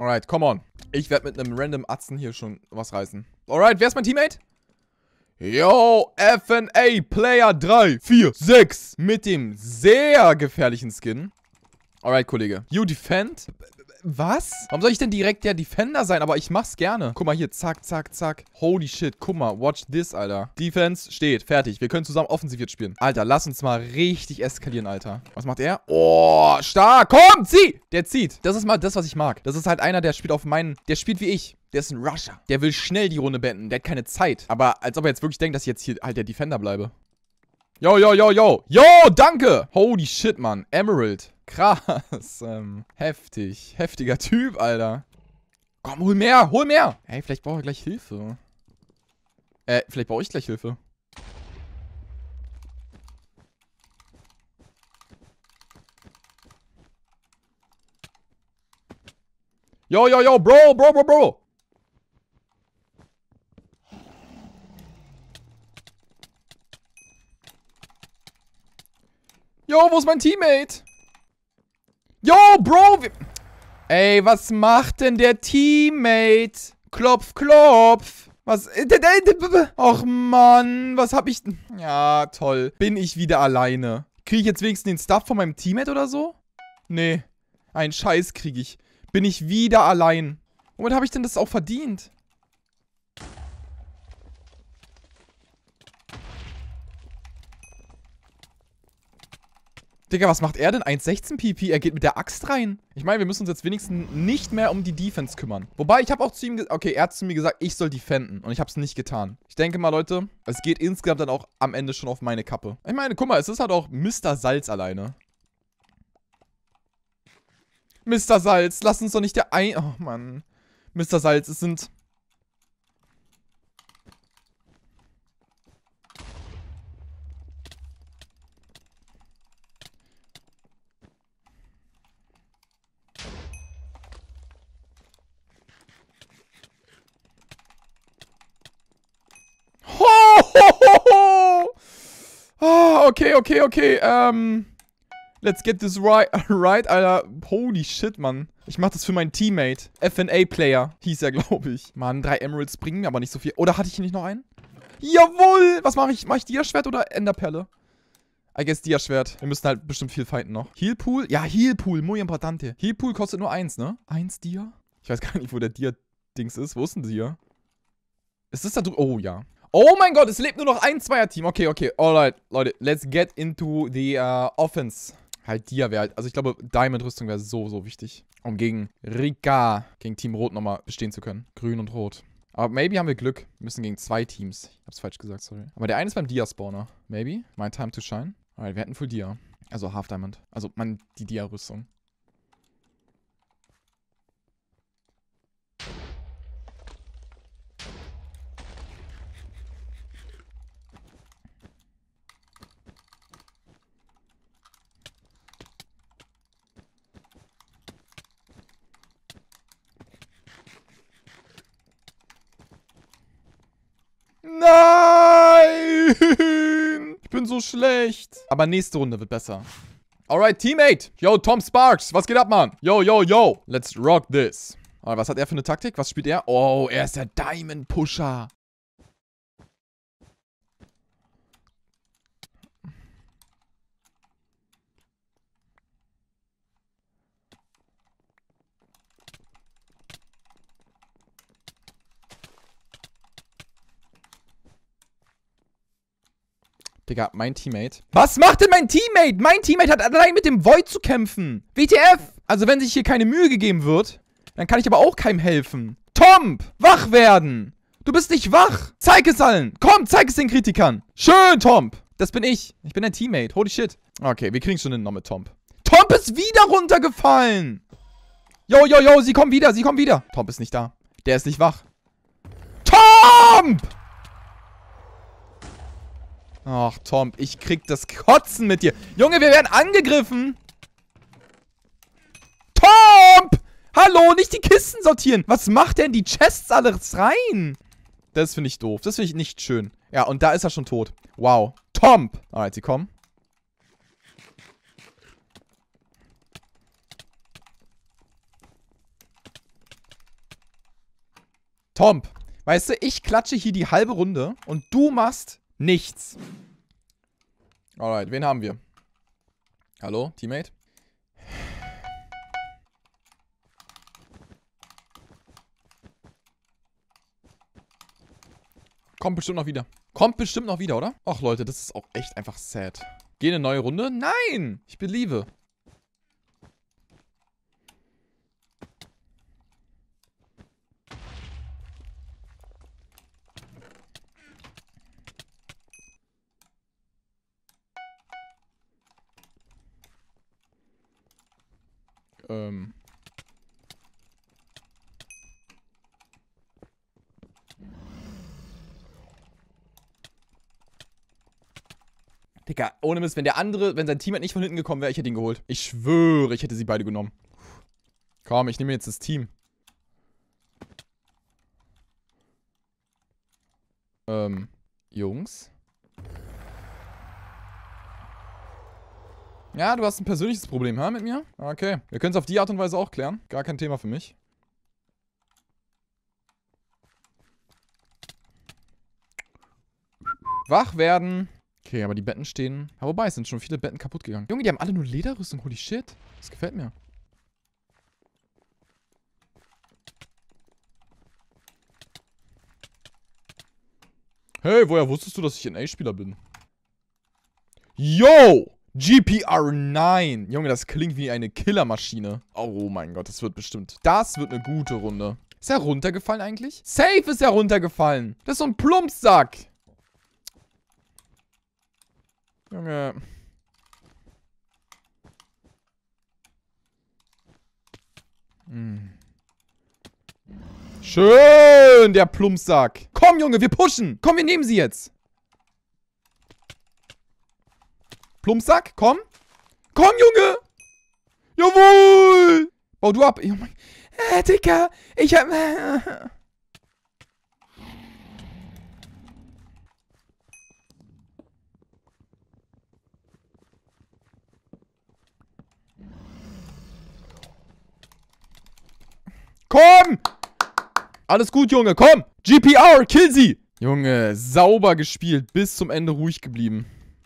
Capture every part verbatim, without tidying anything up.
Alright, come on. Ich werde mit einem random Atzen hier schon was reißen. Alright, wer ist mein Teammate? Yo, F N A Player drei, vier, sechs. Mit dem sehr gefährlichen Skin. Alright, Kollege. You defend? Was? Warum soll ich denn direkt der Defender sein? Aber ich mach's gerne. Guck mal hier. Zack, zack, zack. Holy shit. Guck mal. Watch this, Alter. Defense steht. Fertig. Wir können zusammen offensiv jetzt spielen. Alter, lass uns mal richtig eskalieren, Alter. Was macht er? Oh, stark. Komm, zieh. Der zieht. Das ist mal das, was ich mag. Das ist halt einer, der spielt auf meinen... Der spielt wie ich. Der ist ein Rusher. Der will schnell die Runde beenden. Der hat keine Zeit. Aber als ob er jetzt wirklich denkt, dass ich jetzt hier halt der Defender bleibe. Yo, yo, yo, yo. Yo, danke. Holy shit, Mann. Emerald. Krass. Ähm, heftig. Heftiger Typ, Alter. Komm, hol mehr. Hol mehr. Ey, vielleicht brauche ich gleich Hilfe. Äh, vielleicht brauche ich gleich Hilfe. Yo, yo, yo, Bro, Bro, Bro, Bro. Yo, wo ist mein Teammate? Yo, Bro! Ey, was macht denn der Teammate? Klopf, klopf. Was? Och, Mann. Was hab ich... Ja, toll. Bin ich wieder alleine. Kriege ich jetzt wenigstens den Stuff von meinem Teammate oder so? Nee. Einen Scheiß kriege ich. Bin ich wieder allein. Womit habe ich denn das auch verdient? Digga, was macht er denn? eins sechzehn P P. Er geht mit der Axt rein. Ich meine, wir müssen uns jetzt wenigstens nicht mehr um die Defense kümmern. Wobei, ich habe auch zu ihm gesagt, okay, er hat zu mir gesagt, ich soll defenden. Und ich habe es nicht getan. Ich denke mal, Leute, es geht insgesamt dann auch am Ende schon auf meine Kappe. Ich meine, guck mal, es ist halt auch Mister Salz alleine. Mister Salz, lass uns doch nicht der ein... Oh, Mann. Mister Salz, es sind... Oh, okay, okay, okay. Ähm. Let's get this right, right, Alter. Holy shit, Mann. Ich mach das für meinen Teammate. F N A Player hieß er, glaube ich. Mann, drei Emeralds bringen mir aber nicht so viel. Oder hatte ich hier nicht noch einen? Jawohl! Was mache ich? Mache ich Dia-Schwert oder Enderperle? I guess Dia-Schwert. Wir müssen halt bestimmt viel fighten noch. Healpool? Ja, Healpool. Muy importante. Healpool kostet nur eins, ne? Eins Dia? Ich weiß gar nicht, wo der Dia-Dings ist. Wo ist denn Dia? Ist das da drüben? Oh, ja. Oh mein Gott, es lebt nur noch ein Zweier-Team. Okay, okay. Alright, Leute. Let's get into the uh, offense. Halt Dia wäre halt... Also ich glaube, Diamond-Rüstung wäre so, so wichtig. Um gegen Rika, gegen Team Rot nochmal bestehen zu können. Grün und Rot. Aber maybe haben wir Glück. Wir müssen gegen zwei Teams. Ich hab's falsch gesagt, sorry. Aber der eine ist beim Dia-Spawner. Maybe. My time to shine. Alright, wir hätten Full Dia. Also Half Diamond. Also, man, die Dia-Rüstung. Nein! Ich bin so schlecht. Aber nächste Runde wird besser. Alright, Teammate. Yo, Tom Sparks. Was geht ab, Mann? Yo, yo, yo. Let's rock this. Aber was hat er für eine Taktik? Was spielt er? Oh, er ist der Diamond Pusher. Digga, mein Teammate. Was macht denn mein Teammate? Mein Teammate hat allein mit dem Void zu kämpfen. W T F. Also wenn sich hier keine Mühe gegeben wird, dann kann ich aber auch keinem helfen. Tomp, wach werden. Du bist nicht wach. Zeig es allen. Komm, zeig es den Kritikern. Schön, Tomp. Das bin ich. Ich bin dein Teammate. Holy shit. Okay, wir kriegen schon hin noch mit Tomp. Tomp ist wieder runtergefallen. Yo, yo, yo, sie kommen wieder. Sie kommen wieder. Tomp ist nicht da. Der ist nicht wach. Tomp! Ach, Tomp, ich krieg das Kotzen mit dir. Junge, wir werden angegriffen. Tomp! Hallo, nicht die Kisten sortieren. Was macht denn die Chests alles rein? Das finde ich doof. Das finde ich nicht schön. Ja, und da ist er schon tot. Wow. Tomp! Alright, sie kommen. Tomp, weißt du, ich klatsche hier die halbe Runde und du machst nichts. Alright, wen haben wir? Hallo, Teammate? Kommt bestimmt noch wieder. Kommt bestimmt noch wieder, oder? Ach Leute, das ist auch echt einfach sad. Geh in eine neue Runde? Nein! Ich believe. Ähm. Digga, ohne Mist, wenn der andere, wenn sein Team nicht von hinten gekommen wäre, ich hätte ihn geholt. Ich schwöre, ich hätte sie beide genommen. Komm, ich nehme jetzt das Team. Ähm, Jungs. Ja, du hast ein persönliches Problem, ha, mit mir? Okay. Wir können es auf die Art und Weise auch klären. Gar kein Thema für mich. Wach werden. Okay, aber die Betten stehen. Ja, wobei, es sind schon viele Betten kaputt gegangen. Junge, die haben alle nur Lederrüstung. Holy shit. Das gefällt mir. Hey, woher wusstest du, dass ich ein A-Spieler bin? Yo! G P R neun. Junge, das klingt wie eine Killermaschine. Oh mein Gott, das wird bestimmt. Das wird eine gute Runde. Ist er runtergefallen eigentlich? Safe ist er runtergefallen. Das ist so ein Plumpsack. Junge. Hm. Schön, der Plumpsack. Komm, Junge, wir pushen. Komm, wir nehmen sie jetzt. Plumpsack, komm. Komm, Junge. Jawohl. Bau du ab. Oh mein... Äh, Dicker. Ich hab... Äh. Komm! Alles gut, Junge, komm! G P R, kill sie! Junge, sauber gespielt, bis zum Ende ruhig geblieben.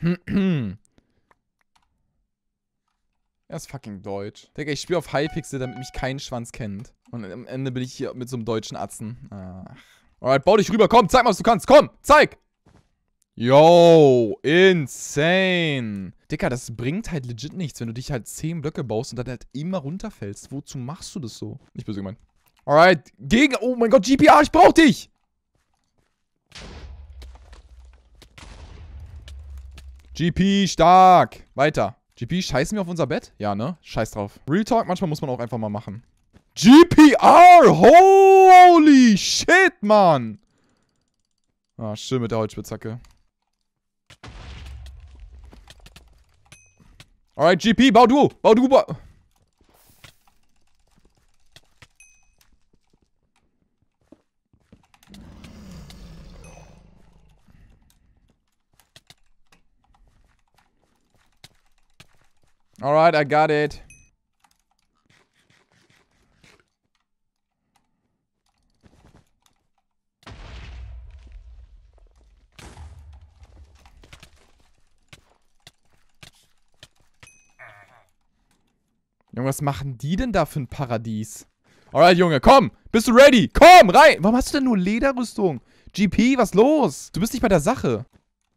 Er ist fucking deutsch. Digga, ich spiele auf Hypixel, damit mich kein Schwanz kennt. Und am Ende bin ich hier mit so einem deutschen Atzen. Ach. Alright, bau dich rüber, komm, zeig mal, was du kannst, komm, zeig! Yo, insane. Digga, das bringt halt legit nichts, wenn du dich halt zehn Blöcke baust und dann halt immer runterfällst. Wozu machst du das so? Nicht böse gemeint. Alright, gegen... Oh mein Gott, G P R, ich brauch dich! G P, stark. Weiter. G P, scheißen wir auf unser Bett? Ja, ne? Scheiß drauf. Real Talk, manchmal muss man auch einfach mal machen. G P R, holy shit, Mann! Ah, schön mit der Holzspitzhacke. Alright, G P, bau du! Bau du, bau... Alright, I got it. Junge, was machen die denn da für ein Paradies? Alright, Junge, komm! Bist du ready? Komm, rein! Warum hast du denn nur Lederrüstung? G P, was los? Du bist nicht bei der Sache.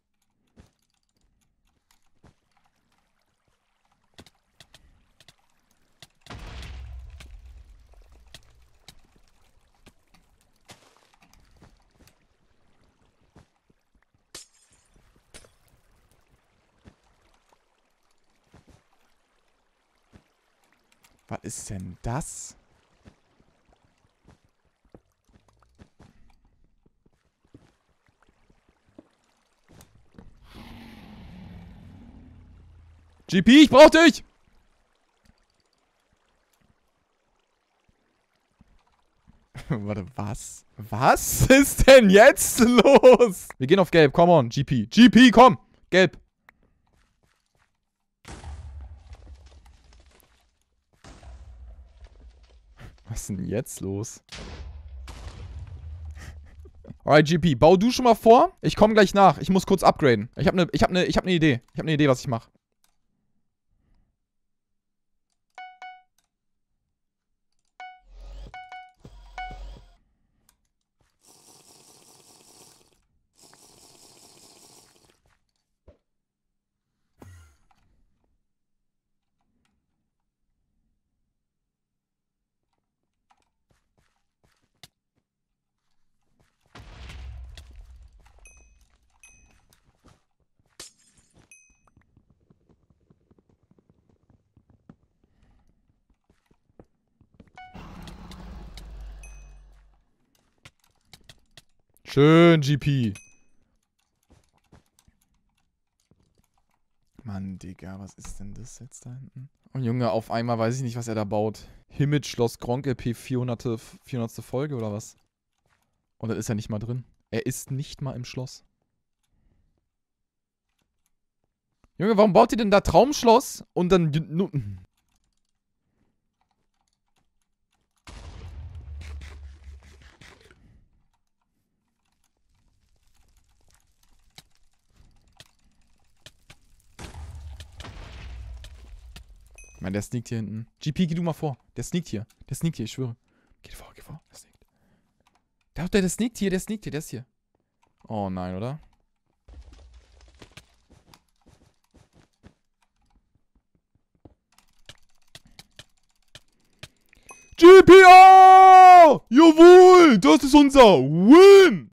Was ist denn das? G P, ich brauch dich! Warte, was? Was ist denn jetzt los? Wir gehen auf Gelb, come on, G P. G P, komm! Gelb. Was ist denn jetzt los? Alright, G P, bau du schon mal vor. Ich komme gleich nach. Ich muss kurz upgraden. Ich habe eine ich hab ne, ich hab ne Idee. Ich habe eine Idee, was ich mache. Schön, G P. Mann, Digga, was ist denn das jetzt da hinten? Und Junge, auf einmal weiß ich nicht, was er da baut. Himmel, Schloss Gronk, L P vierhundertste Folge oder was? Und dann ist er nicht mal drin. Er ist nicht mal im Schloss. Junge, warum baut ihr denn da Traumschloss und dann... Ich meine, der sneakt hier hinten. G P, geh du mal vor. Der sneakt hier. Der sneakt hier, ich schwöre. Geh vor, geh vor. Der sneakt. Der, der, der sneakt hier, der sneakt hier, der ist hier. Oh nein, oder? G P O! Jawohl! Das ist unser Win!